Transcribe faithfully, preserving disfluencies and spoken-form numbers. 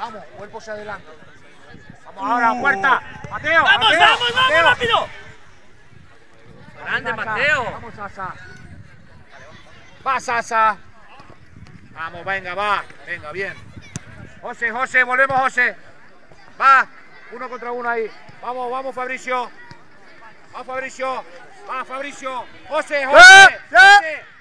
Vamos, cuerpo hacia adelante. Vamos ahora, puerta. Mateo, ¡Vamos, Mateo, vamos, Mateo. vamos, rápido! Grande, Mateo. Vamos, Sasa. Va, Sasa. Vamos, venga, va. Venga, bien. José, José, volvemos, José. Va, uno contra uno ahí. Vamos, vamos, Fabricio. Va, Fabricio. Va, Fabricio. José, José. José.